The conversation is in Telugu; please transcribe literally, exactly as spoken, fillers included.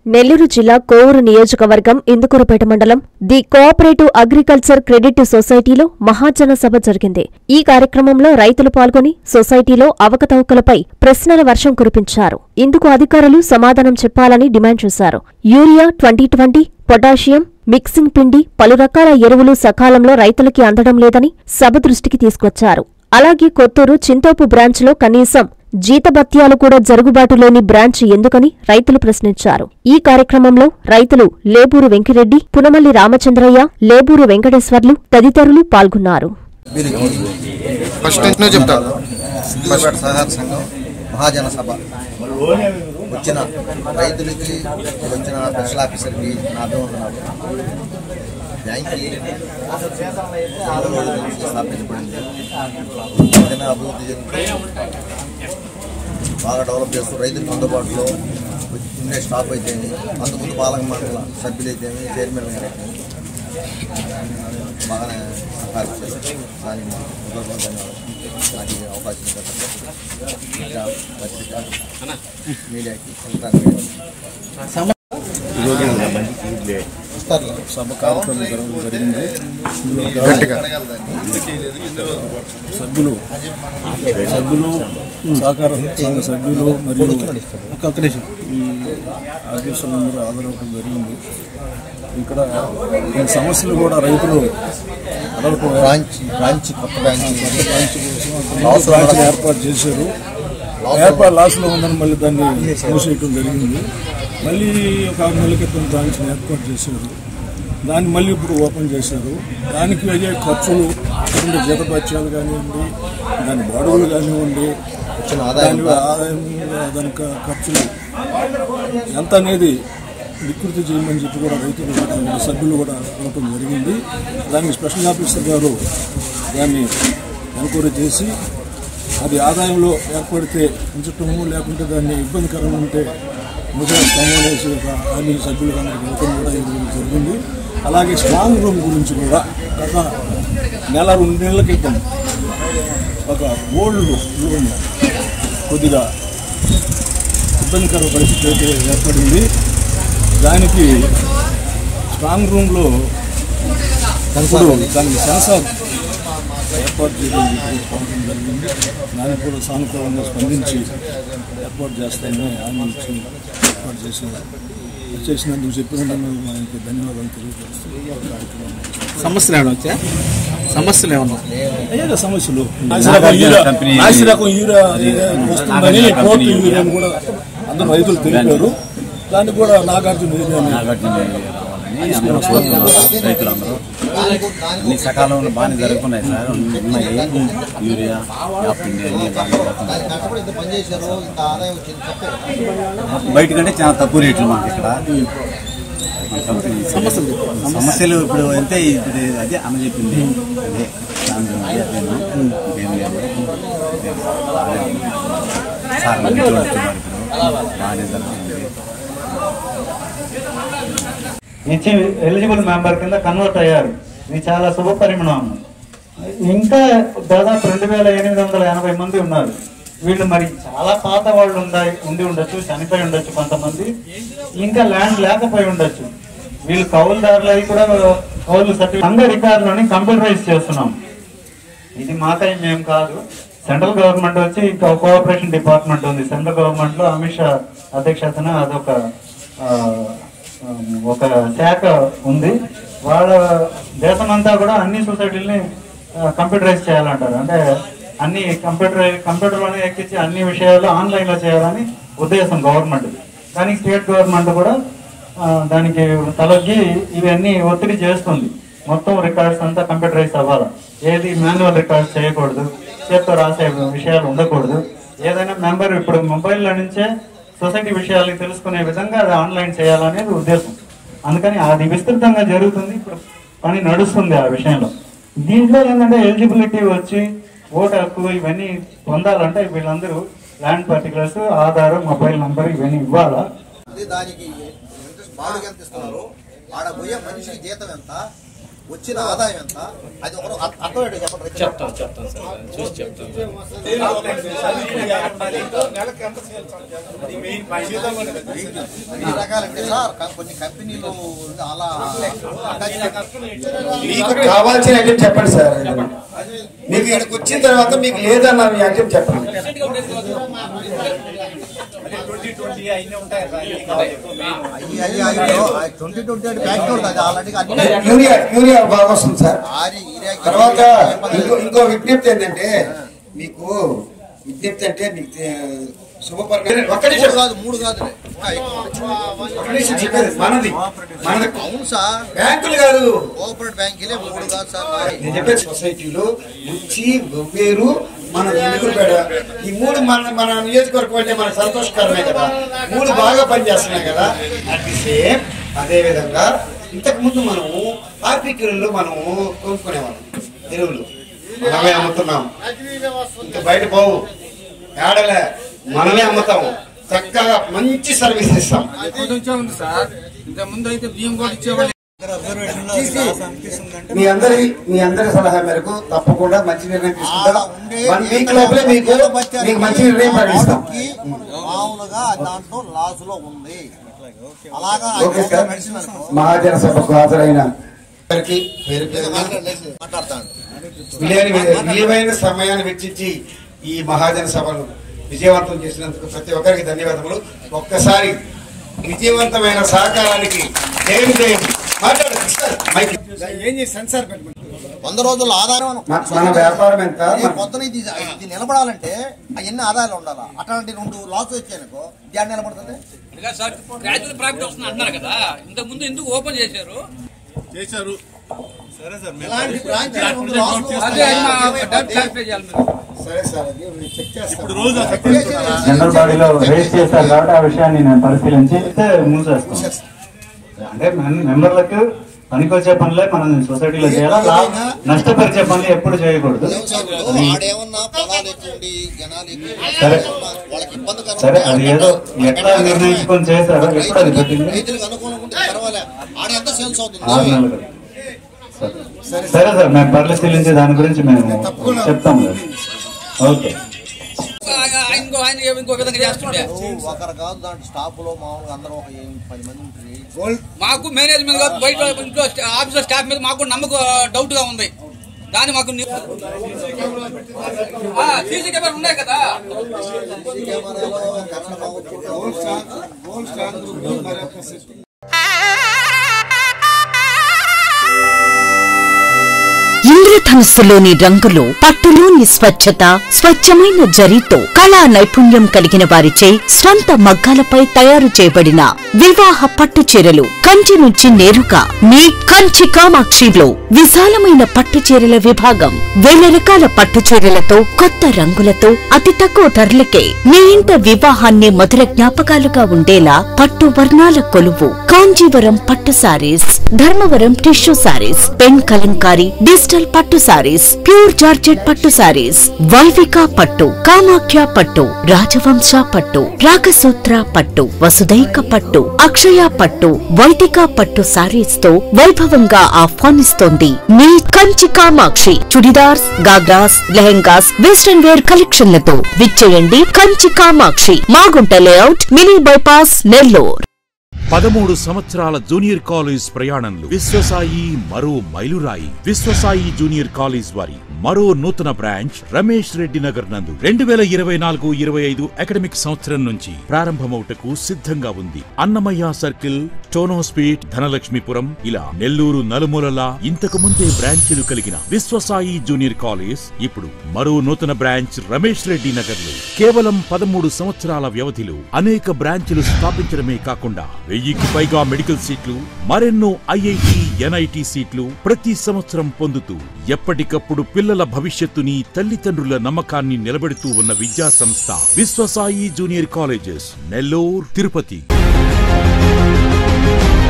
నెల్లూరు జిల్లా కోవూరు నియోజకవర్గం ఇందుకూరుపేట మండలం ది కోఆపరేటివ్ అగ్రికల్చర్ క్రెడిట్ సొసైటీలో మహాజన సభ జరిగింది. ఈ కార్యక్రమంలో రైతులు పాల్గొని సొసైటీలో అవకతవకలపై ప్రశ్నల వర్షం కురిపించారు. ఇందుకు అధికారులు సమాధానం చెప్పాలని డిమాండ్ చేశారు. Urea twenty twenty potassium mixing పిండి పలు రకాల ఎరువులు సకాలంలో రైతులకి అందడం లేదని సభ దృష్టికి తీసుకొచ్చారు. అలాగే కొత్తూరు చింతోపు బ్రాంచ్లో కనీసం జీతభత్యాలు కూడా జరుగుబాటు లేని బ్రాంచ్ ఎందుకని రైతులు ప్రశ్నించారు. ఈ కార్యక్రమంలో రైతులు లేబూరు వెంకిరెడ్డి, పునమల్లి రామచంద్రయ్య, లేబూరు వెంకటేశ్వర్లు తదితరులు పాల్గొన్నారు. మహాజన సభ వచ్చిన రైతులకి వచ్చిన స్పెషల్ ఆఫీసర్కి నా అభివందనాలు. బ్యాంక్కి స్థాపించబడింది, ఏదైనా అభివృద్ధి జరుగుతుంది, బాగా డెవలప్ చేస్తూ రైతులకు అందుబాటులో ఉండే స్టాఫ్ అయితేమి, అంతకుముందు పాలక మండల సభ్యులు అయితేమి, చైర్మన్ గారు బాగానే సహకరించారు. దానికి ధన్యవాదాలు. నాకు అవకాశం పత్రిక మీడియాకి సభ కార్యక్రమం జరగడం జరిగింది. సభ్యులు సభ్యులు సహకార సంఘ సభ్యులు మరియు ఈ ఆఫీసులందరూ హాజరవడం జరిగింది. ఇక్కడ ఈ సమస్యలు కూడా రైతులు బ్రాంచ్ బ్రాంచ్ కొత్త బ్రాంచ్ బ్రాంచ్ ఏర్పాటు చేశారు. ఏర్పాటు లాస్లో ఉందని మళ్ళీ దాన్ని మూసేయటం జరిగింది. మళ్ళీ ఒక ఆరు నెలల క్రితం బ్రాంచ్ని ఏర్పాటు చేశారు. దాన్ని మళ్ళీ ఇప్పుడు ఓపెన్ చేశారు. దానికి అయ్యే ఖర్చులు జీతభత్యాలు కానివ్వండి, దాని బాడుగులు కానివ్వండి, దాని ఆదాయం దానికి ఖర్చులు ఎంత అనేది వికృతి చేయమని చెప్పి కూడా రైతులు సభ్యులు కూడా ఇవ్వటం జరిగింది. దానికి స్పెషల్ ఆఫీసర్ గారు దాన్ని ఎంక్వైరీ చేసి అది ఆదాయంలో ఏర్పడితే ఉంచటము, లేకుంటే దాన్ని ఇబ్బందికరంగా ఉంటే ముఖ్యమంత్రి అన్ని సభ్యులు ఇవ్వటం కూడా జరిగింది. అలాగే స్ట్రాంగ్ రూమ్ గురించి కూడా గత నెల రెండు నెలల క్రితం ఒక ఓల్డ్ రూమ్ కొద్దిగా ఇబ్బందికర పరిస్థితి అయితే ఏర్పడింది. దానికి స్ట్రాంగ్ రూమ్లో దానికి సెన్సార్ ఏర్పాటు చేయడం జరిగింది. దానికి కూడా సానుకూలంగా స్పందించి ఏర్పాటు చేస్తామని హామీ ఇచ్చి ఏర్పాటు చేసిన చేసినందుకు చెప్పినందుకు మనకి ధన్యవాదాలు తెలియజేస్తూ సమస్యలు ఏమైనా వచ్చా సమస్యలు ఏమన్నా అయ్యా సమస్యలు నాసి రకం యూరియా వస్తుందని కోర్టు యూరియాని కూడా అందరూ రైతులు తెలిపారు. దానికి కూడా నాగార్జున రైతులందరూ అన్ని సకాలంలో బాగానే జరుగుతున్నాయి సార్. ఉన్నాయి యూరియా పిండి అన్ని బయట కంటే చాలా తక్కువ రేట్లు మాకు ఇక్కడ. సమస్యలు సమస్యలు ఇప్పుడు అంతే, ఇప్పుడు అదే అమ్మ చెప్పింది అదే ఇంకేం లేదు సార్. ఇప్పుడు బాగానే జరుగుతుంది. ఇచ్చి ఎలిజిబుల్ మెంబర్ కింద కన్వర్ట్ అయ్యారు. ఇది చాలా శుభ పరిమాణం. ఇంకా దాదాపు రెండు వేల ఎనిమిది వందల ఎనభై మంది ఉన్నారు. వీళ్ళు మరి చాలా పాత వాళ్ళు ఉండాయి ఉండి ఉండొచ్చు, చనిపోయి ఉండొచ్చు కొంతమంది, ఇంకా ల్యాండ్ లేకపోయి ఉండొచ్చు. వీళ్ళు కౌలుదారులు అవి కూడా కౌలు సర్టిఫికేట్ అందరి రికార్డులని కంప్యూటరైజ్ చేస్తున్నాం. ఇది మాకై మేము కాదు, సెంట్రల్ గవర్నమెంట్ వచ్చి కోఆపరేషన్ డిపార్ట్మెంట్ ఉంది. సెంట్రల్ గవర్నమెంట్ లో అమిత్ షా అధ్యక్షతన అదొక ఒక శాఖ ఉంది. వాళ్ళ దేశమంతా కూడా అన్ని సొసైటీలని కంప్యూటరైజ్ చేయాలంటారు. అంటే అన్ని కంప్యూటర్ కంప్యూటర్లోనే ఎక్కించి అన్ని విషయాలు ఆన్లైన్లో చేయాలని ఉద్దేశం గవర్నమెంట్. కానీ స్టేట్ గవర్నమెంట్ కూడా దానికి తలొగ్గి ఇవన్నీ ఒత్తిడి చేస్తుంది. మొత్తం రికార్డ్స్ అంతా కంప్యూటరైజ్ అవ్వాలి. ఏది మాన్యువల్ రికార్డ్స్ చేయకూడదు, చేత్తో రాసే విషయాలు ఉండకూడదు. ఏదైనా మెంబర్ ఇప్పుడు మొబైల్లో నుంచే సొసైటీ విషయాలు తెలుసుకునే విధంగా అది ఆన్లైన్ చేయాలనేది ఉద్దేశం. అందుకని అది విస్తృతంగా జరుగుతుంది. ఇప్పుడు పని నడుస్తుంది ఆ విషయంలో. దీంట్లో ఏంటంటే ఎలిజిబిలిటీ వచ్చి ఓటు హక్కు ఇవన్నీ పొందాలంటే వీళ్ళందరూ land particulars, Aadhaar, mobile number ఇవన్నీ ఇవ్వాలా. దానికి బాడుగ ఎంత ఇస్తున్నారు, ఆడ పోయే మనిషికి జీతం ఎంత, వచ్చిన ఆదాయం ఎంత అది ఒకరు అర్థం చెప్పండి. చెప్తాను చెప్తాను సార్ చూసి చెప్తాను. ఈ రకాలంటే సార్ కొన్ని కంపెనీలు అలా మీకు కావాల్సిన ఐటమ్ చెప్పండి సార్. మీకు ఇక్కడికి వచ్చిన తర్వాత మీకు లేదన్న ఐటమ్ చెప్పండి. Twenty twenty already urea urea బాగా వస్తుంది సార్. తర్వాత ఇంకో ఇంకో విజ్ఞప్తి ఏంటంటే మీకు విజ్ఞప్తి అంటే మీకు శుభపరిణామం కాదు మూడు కాదు మనది మనది అవును సార్. బ్యాంకులు కాదు కోఆపరేటివ్ బ్యాంకులే మూడు కాదు సార్. నేను చెప్పే సొసైటీలో ముచ్చి గొవ్వేరు మన ఎదుగుపేడ ఈ మూడు మన మన నియోజకవర్గం అంటే మనకు సంతోషకరమే కదా. మూడు బాగా పనిచేస్తున్నాయి కదా. అట్ ది సేమ్ అదే విధంగా ఇంతకు ముందు మనము ఆర్పిక్యూల్లో మనము కొనుక్కునేవాళ్ళం ఎరువులు మనమే అమ్ముతున్నాం. ఇంకా బయట పోవు ఏడలే మనమే అమ్ముతాము. చక్కగా మంచి సర్వీస్ ఇస్తాం. ఉంది సార్ ఇంత ముందు అయితే బియ్యం కూడా ఇచ్చేవాళ్ళు. మీ అందరి మీ అందరి సలహా మేరకు తప్పకుండా మంచి నిర్ణయం తీసుకుంటాం. వన్ వీక్ లోపలే మీకు మీకు మంచి నిర్ణయం ప్రకటిస్తాం. మామూలుగా దాంట్లో లాస్ లో ఉంది. అలాగా ఓకే సార్. మహాజన సభకు హాజరైన మాట్లాడతాను. విలువైన సమయాన్ని వెచ్చించి ఈ మహాజన సభను విజయవంతం చేసినందుకు ప్రతి ఒక్కరికి ధన్యవాదములు. ఒక్కసారి విజయవంతమైన సహకారానికి జయం జయం. వంద రోజుల ఆధారం మన వ్యాపారం ఎంత పొద్దున ఇది ఇది నిలబడాలంటే అవన్నీ ఆదాయాలు ఉండాలా. అట్లాంటి రెండు లాస్ వచ్చాయనుకో దాన్ని నిలబడుతుంది. ప్రాఫిట్ వస్తుంది అంటున్నారు కదా, ఇంతకు ముందు ఎందుకు ఓపెన్ చేశారు చేశారు సరే సార్. జనరల్ బాడీలో రేస్ చేస్తారు కాబట్టి ఆ విషయాన్ని నేను పరిశీలించి మూసేస్తాను. అంటే మెంబర్లకు పనికొచ్చే పనులే మనం సొసైటీలో చేయాలి. నష్టపరిచే పనులు ఎప్పుడు చేయకూడదు. సరే సరే అది ఏదో ఎట్లా నిర్ణయించుకొని చేశారో ఎప్పుడు అది పెట్టింది ఆరు నెలలు. సరే సార్ మేము పరిశీలించి దాని గురించి మేము చెప్తాము. ఓకే ఇంకో ఆయన ఇంకో విధంగా చేస్తుండే ఒకరు కాదు దాంట్లో స్టాఫ్ లో మామూలుగా అందరూ ఒక పది మంది ఉంటుంది. మాకు మేనేజ్మెంట్ కాదు బయట ఇంట్లో ఆఫీసర్ స్టాఫ్ మీద మాకు నమ్మకం డౌట్ గా ఉంది. దాన్ని మాకు సీసీ కెమెరా ఉన్నాయి కదా. ఇంద్రధనుస్సులోని రంగులు, పట్టులోని స్వచ్ఛత, స్వచ్ఛమైన జరీతో కళా నైపుణ్యం కలిగిన వారిచే స్వంత మగ్గాలపై తయారు చేయబడిన వివాహ పట్టు చీరలు కంచి నుంచి నేరుగా మీ కంచి కామాక్షిలో విశాలమైన పట్టు చీరల విభాగం. వేల రకాల పట్టు చీరలతో కొత్త రంగులతో అతి తక్కువ ధరలకే మీ ఇంట వివాహాన్ని మధుర జ్ఞాపకాలుగా ఉండేలా పట్టు వర్ణాల కొలువు కాంజీవరం పట్టు sarees, Dharmavaram tissue sarees, pen Kalamkari, digital పట్టు సారీస్, ప్యూర్ జార్జెట్ పట్టు సారీస్, వైవిక పట్టు, కామాఖ్య పట్టు, రాజవంశ పట్టు, రాగసూత్ర పట్టు, వసుదైక పట్టు, అక్షయ పట్టు, వైదిక పట్టు సారీస్ తో వైభవంగా ఆహ్వానిస్తోంది మీ కంచి కామాక్షి. చుడిదార్స్, గాగ్రాస్, లెహెంగాస్, వెస్టర్న్ వేర్ కలెక్షన్లతో విచ్చేయండి Kanchi Kamakshi, Magunta layout, mini bypass, Nellore. పదమూడు సంవత్సరాల జూనియర్ కాలేజ్ ప్రయాణంలో విశ్వసాయి మరో మైలురాయి. విశ్వసాయి జూనియర్ కాలేజ్ వారి మరో నూతన బ్రాంచ్ రమేష్ రెడ్డి నగర్ నందు రెండు వేల ఇరవై నాలుగు ఇరవై ఐదు అకాడమిక్ సంవత్సరం నుంచి ప్రారంభమవుటకు సిద్ధంగా ఉంది. అన్నమయ్య సర్కిల్, టోనోస్పీట్, ధనలక్ష్మీపురం ఇలా నెల్లూరు నలుమూలలా ఇంతకు ముందే బ్రాంచీలు కలిగిన విశ్వసాయి జూనియర్ కాలేజ్ ఇప్పుడు మరో నూతన బ్రాంచ్ రమేష్ రెడ్డి నగర్ లో కేవలం పదమూడు సంవత్సరాల వ్యవధిలో అనేక బ్రాంచీలు స్థాపించడమే కాకుండా వెయ్యికి పైగా మెడికల్ సీట్లు, మరెన్నో ఐఐటి, ఎన్ఐటి సీట్లు ప్రతి సంవత్సరం పొందుతూ ఎప్పటికప్పుడు పిల్లల భవిష్యత్తుని, తల్లిదండ్రుల నమ్మకాన్ని నిలబెడుతూ ఉన్న విద్యా సంస్థ విశ్వసాయి జూనియర్ కాలేజెస్, నెల్లూరు, తిరుపతి.